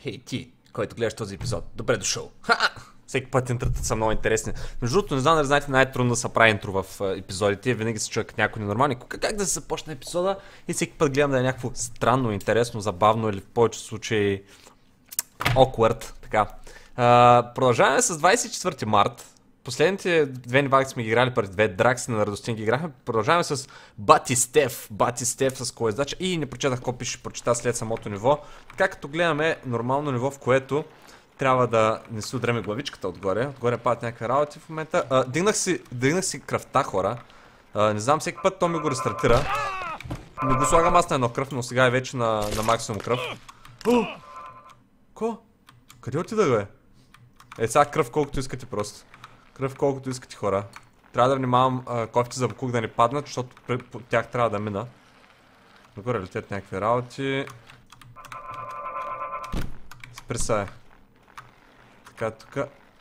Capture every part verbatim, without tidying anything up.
Хей ти, който гледаш този епизод, добре дошъл. Ха! Всеки път интрата са много интересни. Между другото, не знам да знаете, най-трудно да се прави интро в епизодите. Винаги се чуя като някой ненормални. Как да се започне епизода и всеки път гледам да е някакво странно, интересно, забавно или в повече случаи awkward. Така. А, продължаваме с двадесет и четвърти март. Последните две нивалки сме ги играли преди две дракси на Радостин ги играхме. Продължаваме с Бати Стеф. Бати Стеф с кой издача. И не прочетах какво пише, прочета след самото ниво. Така като гледаме нормално ниво, в което трябва да не си удреме главичката отгоре. Отгоре падат някакви работи в момента. А, дигнах си, дигнах си кръвта, хора. А, не знам, всеки път то ми го рестартира. Не го слагам аз на едно кръв, но сега е вече на, на максимум кръв. О! Ко? Къде отида, бе? Е, сега кръв колкото искате просто. Кръв колкото искате, хора. Трябва да внимавам кофите за буклук да не паднат, защото по тях трябва да мина. Нагоре летят някакви работи. Спри се. Така, тук.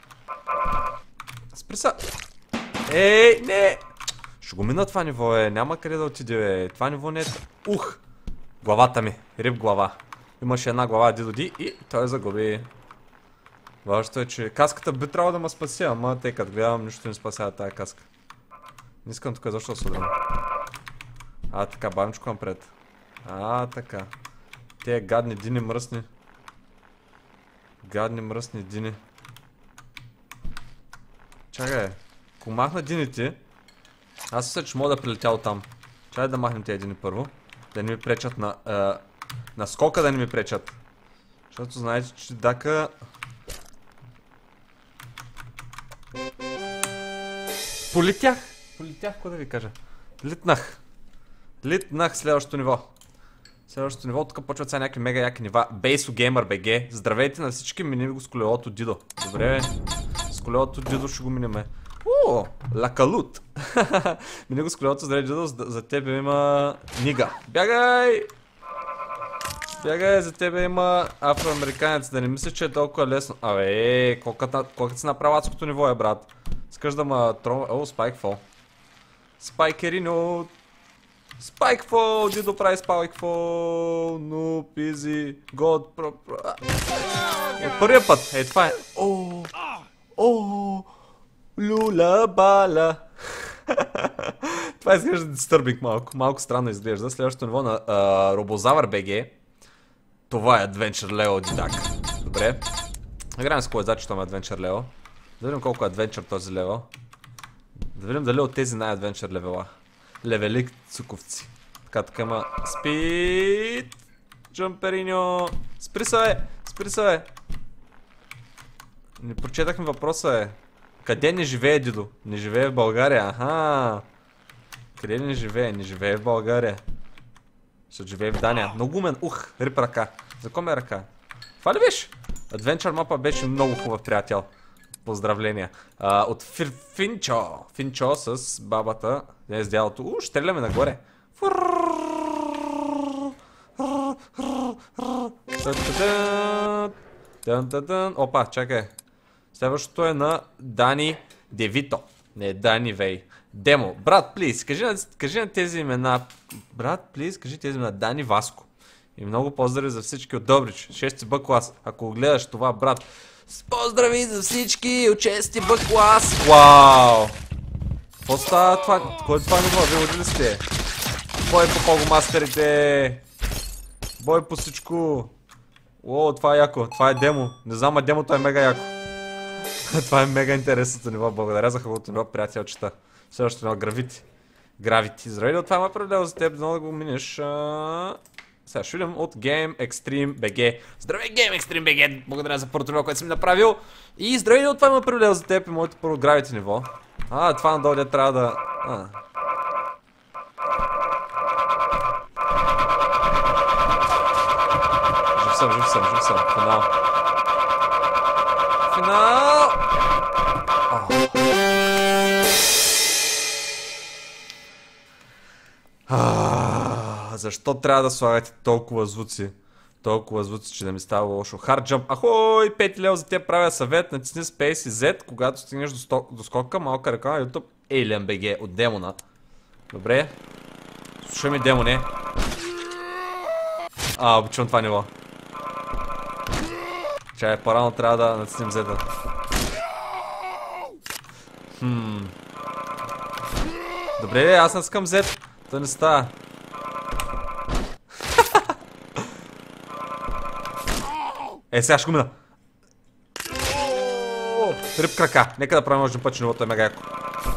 Спри се. Ей, не! Ще го мина това ниво, е. Няма къде да отиде, бе. Това ниво не е... Ух! Главата ми. Рип глава. Имаше една глава Дидо Ди и той загуби. Важното е, че каската би трябвало да ме спаси, ама тъй като гледам, нищо не спасява тази каска. Не искам тук защо се удрям. А, така, бавничко напред. А, така. Те гадни дини мръсни. Гадни мръсни дини. Чакай, ако махна дините, аз мисля, че мога да прилетя оттам. Чакай да махнем тези дини първо. Да не ми пречат на... А, на скока да не ми пречат. Защото знаете, че дака... Полетях! Полетях, какво да ви кажа? Литнах! Литнах следващото ниво. Следващото ниво, тук почват сега някакви мега яки нива. Бейсо Геймър БГ. Здравейте на всички, мини го с колелото Дидо. Добре, с колелото Дидо ще го минеме. О, лакалут! Мини го с колелото, здравей Дидо, за тебе има Нига. Бягай! Бягай, за тебе има афроамериканец, да не мисля, че е толкова лесно. Абе, колко си направил адското ниво е, брат. Искаш да ма трон... О, Спайкфол. Спайкерино. Спайкфол, Дидо прави Спайкфол. Ну, пизи, год, про... От първия път, е това е. О, о, люла бала. Това изглежда дистърбинг малко, малко странно изглежда. Следващото ниво на Робозавър БГ. Това е Adventure Leo Дидак. Добре. Играем с кой е зачето на Adventure Leo. Да видим колко е Adventure този левел. Да видим дали от тези най-Adventure левела. Левели цуковци. Така, така има спид. Джампериньо. Спри се, бе. Спри се, бе. Не прочетахме въпроса, е. Къде не живее Дидо? Не живее в България. Аха. Къде не живее? Не живее в България. Ще живее в Дания. Много умен. Ух, рип ръка. За кой ме е ръка? Това ли беше? Adventure мапа беше много хубав, приятел. Поздравления. А, от Фир, Финчо. Финчо с бабата. Не е с дялото. У, стреляме нагоре. Опа, чакай. Следващото е на Дани Девито. Не, Дани Вей. Демо. Брат, плиз, кажи, кажи на тези имена. Брат, плиз, кажи тези имена. Дани Васко. И много поздрави за всички от Добрич. шести Б клас. Ако гледаш това, брат. С поздрави за всички от шести Б клас. Вау! Какво става това? Кой е това ниво? Вие водили сте? Бой по Погомастерите! Бой по всичко! О, това е яко. Това е демо. Не знам, а демото е мега яко. Това е мега интересното ниво. Благодаря за хубавото ниво, приятелчета. Следващото ниво, Гравити. Гравити. Здравей, това ме определя за теб, да го минеш. А... Сега ще видим от Game Extreme би джи. Здравей, Game Extreme би джи! Благодаря за първото ниво, което съм направил. И здравей, от това ме определя за теб и моето първо Gravity ниво. А, това надолу де трябва да... А. Жив съм, жив съм, жив съм. Финал. Финал! Аааа, защо трябва да слагате толкова звуци? Толкова звуци, че да ми става лошо. Hard jump. Ахой, пет лева за теб правя съвет. Натисни Space и Z, когато стигнеш до, до скока, малка ръка на YouTube. Alien би джи от демона. Добре. Слушай ми, демоне. А, обичам това ниво. Чай, по-рано трябва да натиснем зета. Хм. Добре, аз натискам зет. То не става. Е, сега ще го мина. Риб крака. Нека да правим още път, че нивото е мега яко.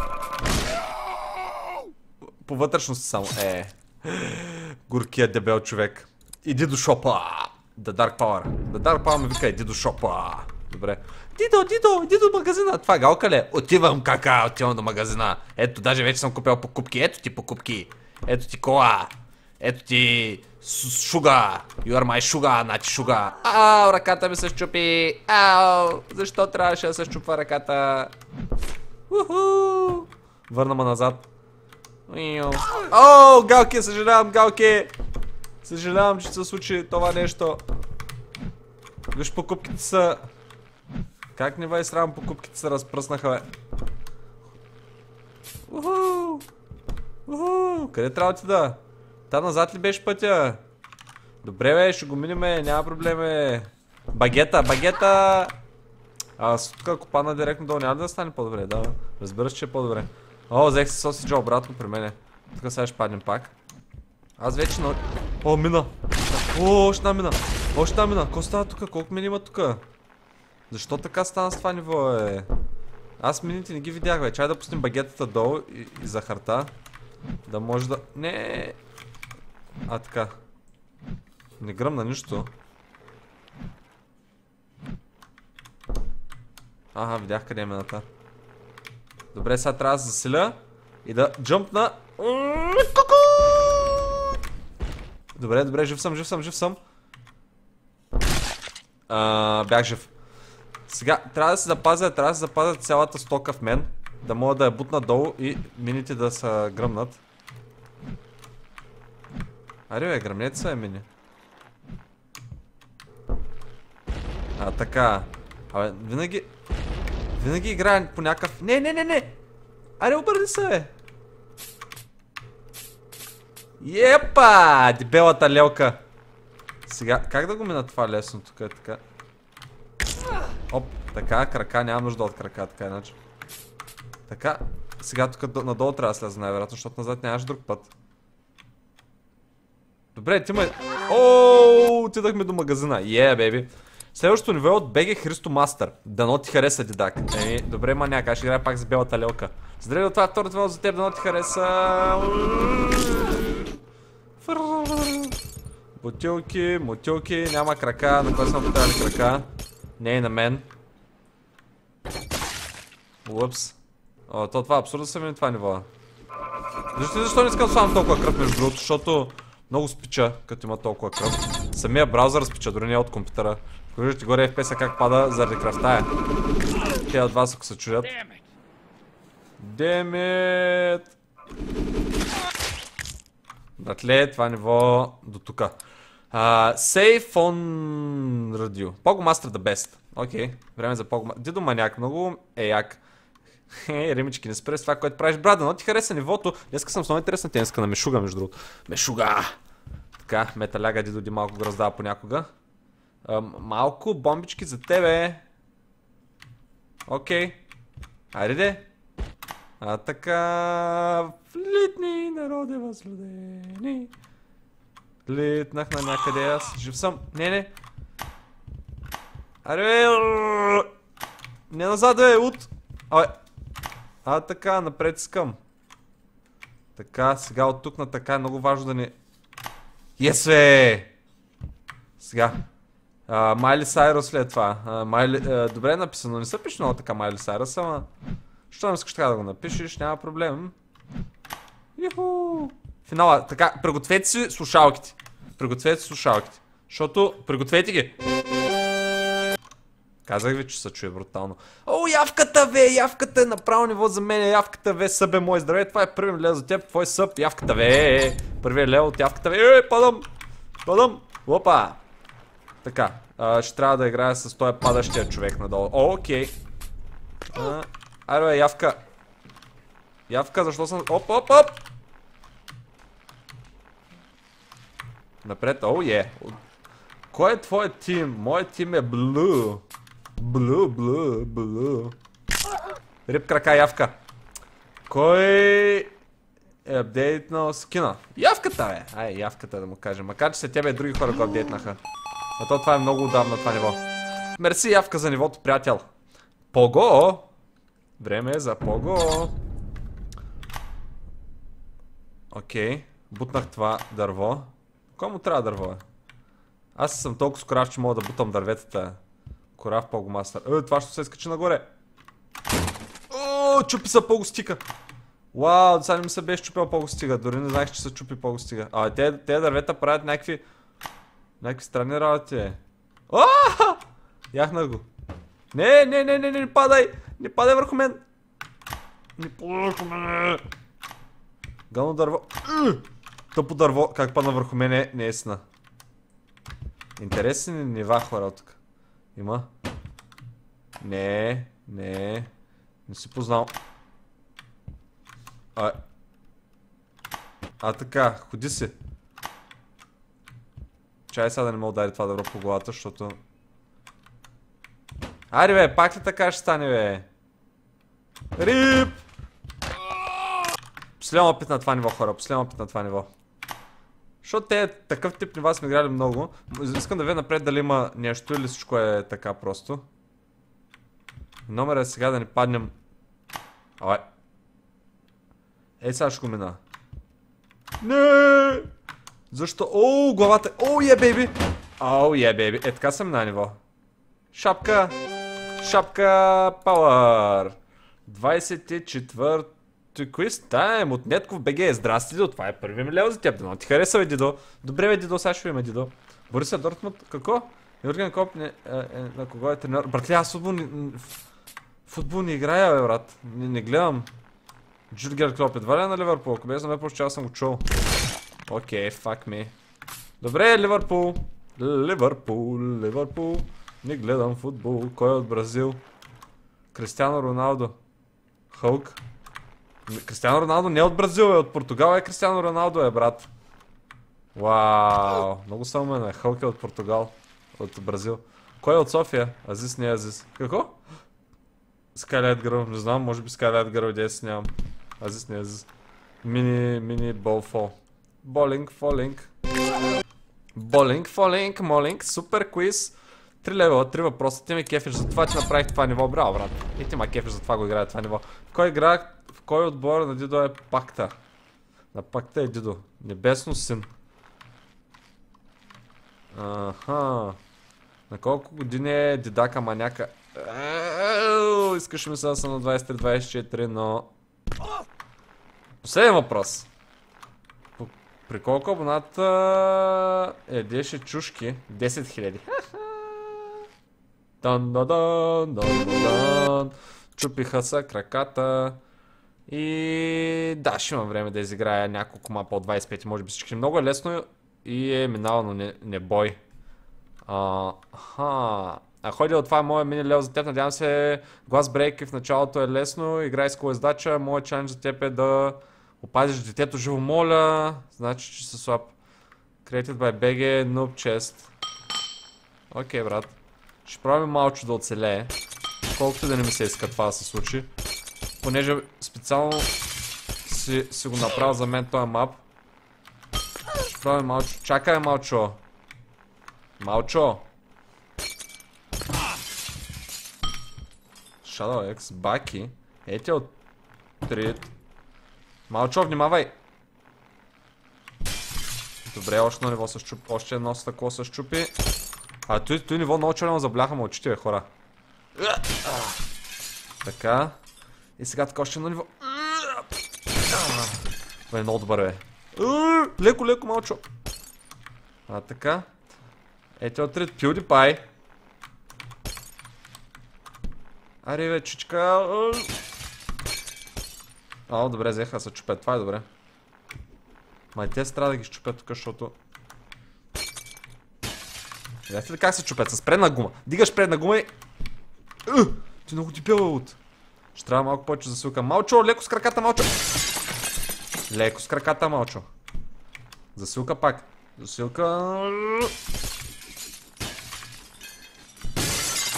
По вътрешност само. Е. Горкият дебел човек. Иди до шопа. The Dark Power. The Dark Power ми вика, иди до шопа. Добре. Дидо, Дидо, иди до магазина. Това галка ли е? Отивам, кака, отивам до магазина. Ето, даже вече съм купил покупки. Ето ти покупки. Ето ти кола. Ето ти шуга. You are my sugar, значи шуга. Ау, ръката ми се щупи. Ау, защо трябваше да се щупва ръката? Уху. Върна ме назад. О, галки, съжалявам, галки. Съжалявам, че се случи това нещо. Виж, покупките са... Как не бай срам, покупките се разпръснаха, бе. Уху. Уху. Къде трябва да ти да? Там назад ли беше пътя? Добре, бе, ще го минеме, няма проблеме. Багета, багета! Аз тук ако падна директно долу, няма да стане по-добре, да. Разбира се, че е по-добре. О, взех си сосиджа обратно при мене. Тук сега ще паднем пак. Аз вече на... О, мина! О, още мина! Още мина! Ко става тук? Колко мини има тук? Защо така стана с това ниво, е? Аз мините не ги видях, бе. Чай да пустим багетата долу и, и захарта. Да може да... Не. А, така. Не гръмна нищо. Ага, видях къде е мината. Добре, сега трябва да се засиля и да джъмпна. Добре, добре, жив съм, жив съм, жив съм. А, бях жив. Сега, трябва да се запазя, трябва да се запазя цялата стока в мен. Да мога да я бутна долу и мините да са гръмнат. Аре, бе, гръмнете са, е, мини. А, така. Абе, винаги... Винаги играя по някакъв... Не, не, не, не! Аре, обърни се, бе! Епа! Дебелата лелка! Сега, как да го мина това лесно тук е така? Оп, така, крака, нямам нужда от крака, така иначе. Така, сега тук надолу трябва да сляза най-вероятно, защото назад нямаш друг път. Добре, ти ме... Ооо, отидахме до магазина. Е, бейби. Следващото ниво е от би джи Христо Мастър. Дано ти хареса, дедак. Еми, добре, маняк, аз ще играя пак за белата лелка. Здравей, от това е второто ниво за теб, дано ти хареса. Бутилки, мотилки, няма крака, на кой съм потърли крака? Не и на мен. Упс. О, то това е абсурдно са ми това ниво. Защо, защо не искам да слагам толкова кръв между другото, защото много спича, като има толкова кръв. Самия браузър спича, дори не е от компютъра. Виждате горе еф пи ес-а как пада заради кръвта е. Те от вас ако се чудят. Демет! Братле, това ниво до тука. Uh, Safe on Radio. Pogo Master the best. Окей, okay. Време за Pogo Master. Дидо маняк, много е як. Хе, ремички, не спре с това, което правиш. Брат, но ти хареса нивото. Днеска съм с много интересна тенска на Мешуга, между другото. Мешуга! Така, металяга Дидо ди малко го раздава понякога. Uh, малко бомбички за тебе. Окей. Okay. Айде де. А така... Влитни народе възлюдени. Литнах на някъде аз. Жив съм. Не, не. Аре, не назад, е, от. Абе. А, така, напред искам. Така, сега от тук на така е много важно да ни... Yes, бе! Сега. Майли Сайрус след това. А, Майли... а, добре е написано. Не се пише много така Майли Сайрус, ама... Що не искаш така да го напишеш, няма проблем. Юху! Финала, така, пригответе си слушалките. Пригответе си слушалките. Защото, пригответе ги. Казах ви, че се чуе брутално. О, явката, бе, явката е направо ниво за мен. Явката, бе, съб е мой. Здравей, това е първи лев за теб, твой съб. Явката, бе, първият лев от явката, бе. Е, падам, падам. Опа. Така, а, ще трябва да играя с този падащия човек надолу. О, окей. А, айде, бе, явка. Явка, защо съм... Оп, оп, оп. Напред, о, е. Кой е твоят тим? Моят тим е Блу. Блу, блу, блу. Рип крака, явка. Кой е апдейтнал скина? Явката е! Ай, явката да му кажем. Макар че се тебе други хора го апдейтнаха. А то това е много отдавна това ниво. Мерси, явка за нивото, приятел. Пого! Време е за пого. Окей. Бутнах това дърво. Кой му трябва дърво е? Аз съм толкова скорав, че мога да бутам дърветата. Корав погомастър. Е, това ще се изкачи нагоре. О, чупи се погостика. Вау, сега не ми се беше чупил погостига. Дори не знаех, че се чупи погостига. А, те, те дървета правят някакви... Някакви странни работи. Ааа! Яхнах го. Не, не, не, не, не, не падай! Не падай върху мен! Не падай върху мен! Гълно дърво. Тъпо дърво, как падна върху мене, не е сна. Интересни нива хора тук. Има? Не, не. Не си познал. А, а така, ходи си. Чай сега да не мога да удари това дърво по главата, защото... Ари бе, пак ли така ще стане бе? Рип! Последен опит на това ниво хора, последен опит на това ниво. Защото те такъв тип нива сме играли много. Искам да видя напред дали има нещо или всичко е така просто. Номер е сега да не паднем. Ай. Ей сега ще го мина. Не! Защо? Оу, главата. Оу, е, бейби! Оу, е, бейби. Е, така съм на ниво. Шапка! Шапка пауър! двайсет и четвърти квиз тайм от Нетков БГ. Здрасти, Дидо. Това е първи ми лево за теб. Дано ти хареса, бе, Дидо. Добре, бе, Дидо, сега ще има, Дидо. Борисия Дортмунд, какво? Юрген Коп, не, е, е, на кого е тренер? Братле, аз футбол не, футбол не играя, бе, брат. Не, не гледам. Джурген Клоп, едва ли е на Ливърпул? Ако без на ме почти, аз съм го чул. Окей, фак ми. Добре, Ливърпул. Ливърпул, Ливърпул. Не гледам футбол. Кой е от Бразил? Кристиано Роналдо. Хълк. Кристиано Роналдо не е от Бразил, е от Португал, е Кристиано Роналдо, е, брат. Вау, много само е. Хълк е от Португал. От Бразил. Кой е от София? Азис, не е Азис. Какво? Скайли Едгър, не знам, може би Скайли Едгър одес нямам. Азис, не е Азис. Мини, мини болфол. Болинг, фолинг. Болинг, фолинг, молинг, супер квиз. Три левела, три въпроса. Ти ме кефиш за това, че направих това ниво. Браво, брат. И ти ме кефиш за това го играе това ниво. В кой игра, в кой отбор на Дидо е Пакта? На Пакта е Дидо. Небесно син. Аха. На колко години е Дидака маняка? Искаш ми сега съм на двайсет и три двайсет и четири, но... Последен въпрос. При колко абоната едеше чушки? десет хиляди. Дан дан дан дан дан. Чупиха са краката. И да, ще имам време да изиграя няколко мапа от двайсет и пет, може би всички. Много е лесно и е минало, но не, не бой. Аха. А ходи от това е моят мини лео за теб. Надявам се глас брейки в началото е лесно. Играй с колездача. Моят чалендж за теб е да опазиш детето живо, моля. Значи, че се слаб. Created by би джи, noob chest. Окей, брат. Ще пробваме малко да оцелее. Колкото да не ми се иска това да се случи. Понеже специално си, си го направил за мен този мап. Ще пробваме малко. Чакай, малчо. Малчо. Shadow X, Баки. Ете от трит. Малчо, внимавай! Добре, още едно ниво се щупи. Още едно с такова се щупи. А той, той ниво много черно забляха мълчите, бе, хора. Така. И сега така още едно ниво. Това е много добър, бе. Леко, леко, малчо. А така. Ете от трит, PewDiePie. Аре, бе, чичка. А, добре, взеха се чупят, това е добре. Май те трябва да ги щупят тук, защото... Видяхте ли как се чупят? С предна гума. Дигаш предна гума и... Ух, ти много ти пила от. Ще трябва малко повече засилка. Малчо, леко с краката, Малчо. Леко с краката, Малчо. Засилка пак. Засилка...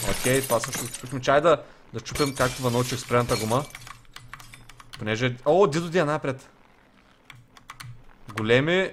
Окей, това също чупихме. Чай да, да чупим както ва научих с предната гума. Понеже... О, дидо ди е напред. Големи...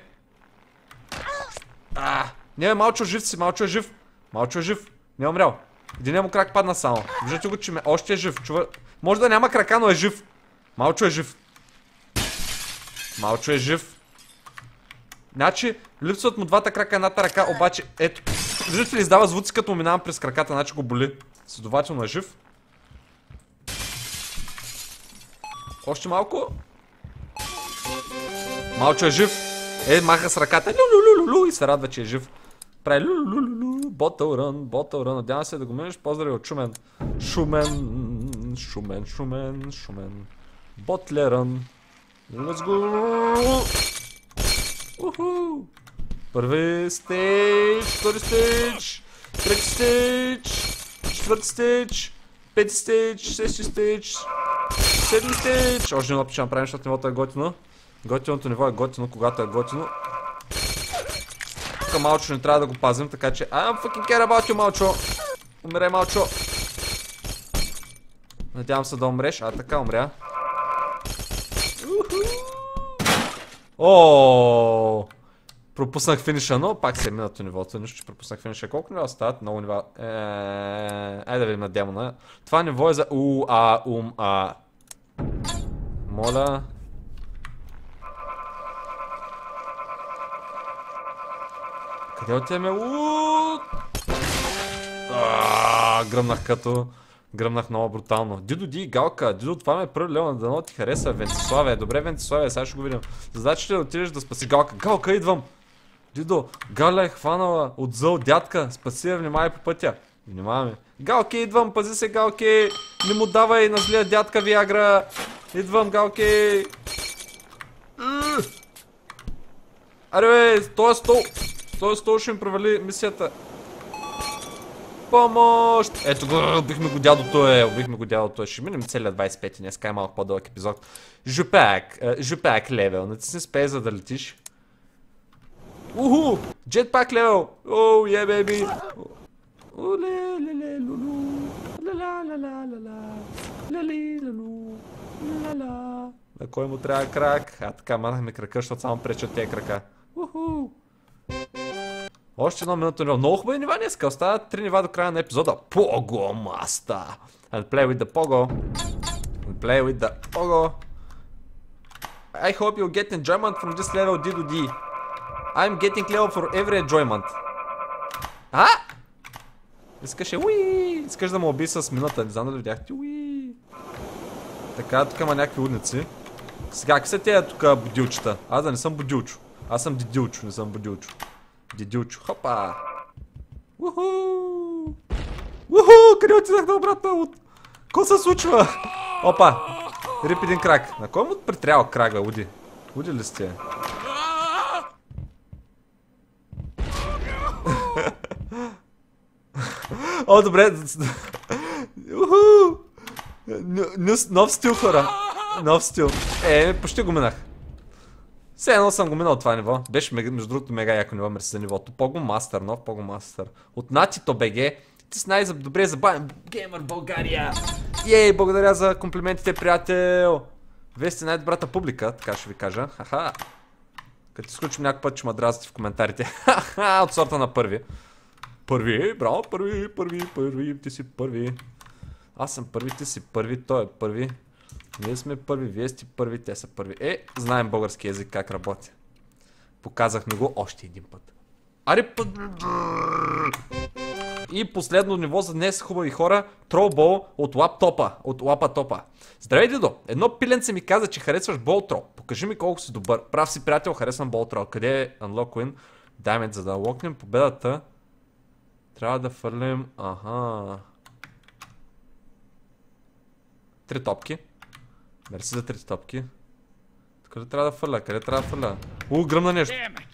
А, не, Малчо жив си, Малчо е жив. Малчо е жив, не е умрял. Единия му крак падна само. Виждате го, че ме... още е жив. Чува... Може да няма крака, но е жив. Малчо е жив. Малчо е жив. Значи, липсват му двата крака, едната ръка, обаче, ето. Виждате ли, издава звуци, като минавам през краката, значи го боли. Следователно е жив. Още малко. Малчо е жив. Е, маха с ръката. Лю-лю-лю-лю-лю и се радва, че е жив. Прави лю-лю-лю-лю. Ботъл рън, ботъл рън. Надявам се да го минеш. Поздрави от Шумен. Шумен. Шумен, Шумен, Шумен. Ботле рън. Let's go. Уху. Първи стейдж, втори стейдж, трети стейдж, четвърти стейдж, пети стейдж, шести стейдж, седми стейдж. Още едно пича направим, защото нивото е готино. Готиното ниво е готино, когато е готино. Тук Малчо не трябва да го пазим, така че I'm fucking care about you, Малчо. Умре, Малчо. Надявам се да умреш, а така умря. О, пропуснах финиша, но пак се е минато нивото. Нищо, че пропуснах финиша. Колко нива стават? Много нива. Айде да видим на демона. Това ниво е за у, а, ум, а. Моля. Къде отиваме? Ууу! Гръмнах като... Гръмнах много брутално. Дидо ди, Галка. Дидо, това ме е първи лева, дано ти хареса. Вентиславе. Добре, Вентиславе, сега ще го видим. Задача ли да отидеш да спаси Галка? Галка, идвам! Дидо, Галя е хванала от зъл дядка. Спаси я, внимавай по пътя. Внимаваме. Галки, идвам, пази се, Галки! Не му давай на злия дядка Виагра! Идвам, Галки! Аре бе, този стол! Този стол ще ми провали мисията. Помощ! Ето го, убихме го дядото е, убихме го дядото е. Ще минем целият двайсет и пети, днеска е малко по-дълъг епизод. Жупак, жупак левел, натисни спей за да летиш. Уху! Джетпак левел! Оу, е бейби! Оле, леле, лулу, ла ла ла ла ла, лали, лалу, ла ла. На кой му трябва крак? А така, махнахме крака, защото само пречат тези крака. Уху! Още едно минуто ниво. Много хубави нива днеска. Остават три нива до края на епизода. Pogo Master. And play with the Pogo. And play with the Pogo. I hope you get enjoyment from this level D to D. I'm getting level for every enjoyment. А? Искаше уи. Искаш да му уби с минута. Не знам дали видяхте. Уи. Така, тук има някакви удници. Сега, какви са тези тук будилчета? Аз да не съм будилчо. Аз съм дидилчо, не съм будилчо. Дидилчо, хопа! Уху! Уху! Къде отидах на обратно от... Ко се случва? Опа! Рип един крак. На кой му притрябва крак, бе, Уди? Уди ли сте? О, добре! Уху! Нов стил, хора! Нов стил. Е, почти го минах. Все едно съм го минал това ниво. Беше между другото мега яко ниво, мерси за нивото. Pogo Master, нов Pogo Master. От Натито БГ. Ти си най-добре забавен геймър България. Ей, благодаря за комплиментите, приятел. Вие сте най-добрата публика, така ще ви кажа. Хаха. Като изключим някой път, ще ме дразите в коментарите. Хаха, от сорта на първи. Първи, браво, първи, първи, първи, ти си първи. Аз съм първи, ти си първи, той е първи. Ние сме първи, вие сте първи, те са първи. Е, знаем български език как работи. Показахме го още един път. Аре път! И последно ниво за днес, хубави хора. Тролбол от лаптопа. От лапатопа. Здравей, Дидо! Едно пиленце ми каза, че харесваш Болтрол. Покажи ми колко си добър. Прав си, приятел, харесвам Болтрол. Къде е Unlock Win? Diamond, за да локнем победата. Трябва да фърлим... Аха... Три топки. Мерси за три топки. Къде трябва да фърля? Къде трябва да фърля? У, гръмна нещо.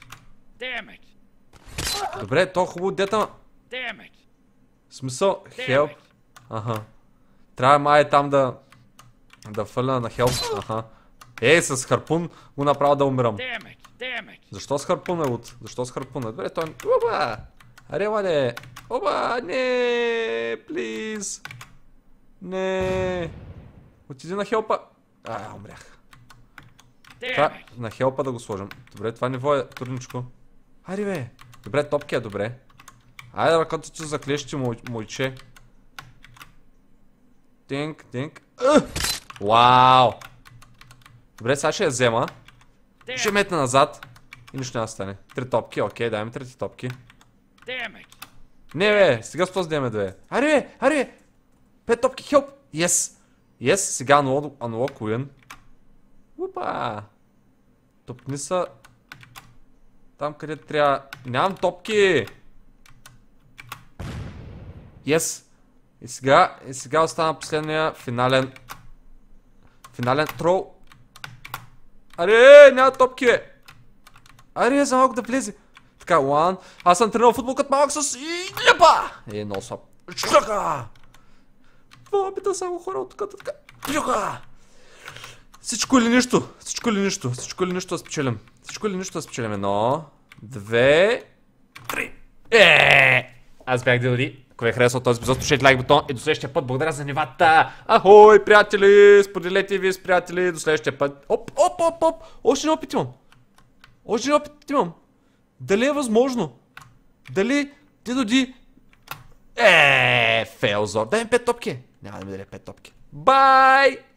Добре, то хубаво дета. Смисъл, хелп. Аха. Трябва май там да... Да фърля на хелп. Аха. Ей, с харпун го направя да умирам. Защо с харпун е лут? Защо с харпун е? Добре, той... Оба! Аре, ладе! Оба! Не! Плиз! плиз. Не. Отиди на хелпа. А, умрях. Това, на хелпа да го сложим. Добре, това ниво е трудничко. Хайде бе. Добре, топки е добре. Айде ръката ти заклещи, мойче. Тинк, тинк. Вау. Добре, сега ще я взема. Ще метна назад. И нищо няма да стане. Три топки, окей, дай ми трети топки. Не бе, сега с този деме две. Аре бе, аре бе. Пет топки, хелп. Yes. Yes, сега unlock win. Упа. Топни са. Там къде трябва. Нямам топки. Yes. И сега, и сега остана последния финален. Финален трол. Аре, няма топки бе. Аре, за малко да влезе. Така, one. Аз съм тренирал футбол като малък с и лепа. Е, много слаб. Чука. Това бита само хора от тук, така. Чука. Всичко или нищо. Всичко или нищо. Всичко или нищо да спечелим. Всичко или нищо да спечелим. Едно, две, три. Е! Аз бях Дилди. Ако ви е харесал този епизод, слушайте лайк бутон и до следващия път. Благодаря за нивата. Ахой, приятели! Споделете ви с приятели. До следващия път. Оп, оп, оп, оп. Още не опит имам. Още не опит имам. Дали е възможно? Дали Дидоди... Еее, фейлзор. Дай ми пет топки. Няма да ми даде пет топки. Бай!